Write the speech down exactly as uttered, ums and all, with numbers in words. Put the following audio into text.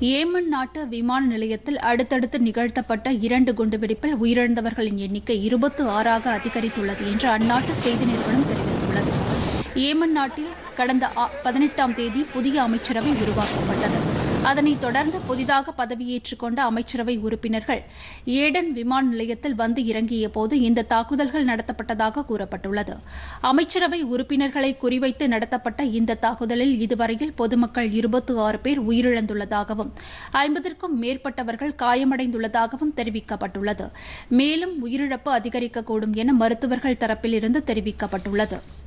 Yemen நாட்டு விமான நிலையத்தில் அடுத்தடுத்து நிகழ்த்தப்பட்ட இரண்டு குண்டுவெடிப்பில் உயிரிழந்தவர்களின் எண்ணிக்கை இருபத்தி ஆறாக அதிகரித்துள்ளது என்று அந்நாட்டு செய்தி நிறுவனம் தெரிவித்துள்ளது. ஏமன் நாட்டில் கடந்த பதினெட்டாம் தேதி புதிய அமைச்சரவை உருவாக்கப்பட்டது. அதனைத் தொடர்ந்து புதிதாக பதவியேற்றுக் கொண்ட அமைச்சரவை உறுப்பினர்கள் ஏடன் விமான நிலையத்தில் வந்து இறங்கிய போது இந்த தாக்குதல்கள் நடத்தப்பட்டதாக கூறப்பட்டுள்ளது. அமைச்சரவை உறுப்பினர்களை குறிவைத்து நடத்தப்பட்ட இந்த தாக்குதலில் இதுவரையில் பொதுமக்கள் இருபத்தி ஆறு பேர் உயிரிழந்துள்ளதாகவும் ஐம்பதற்கும் மேற்பட்டவர்கள் காயமடைந்துள்ளதாகவும் தெரிவிக்கப்பட்டுள்ளது. மேலும் உயிரிழப்பு அதிகரிக்கக்கூடும் என மருத்துவர்கள் தரப்பிலிருந்து தெரிவிக்கப்பட்டுள்ளது.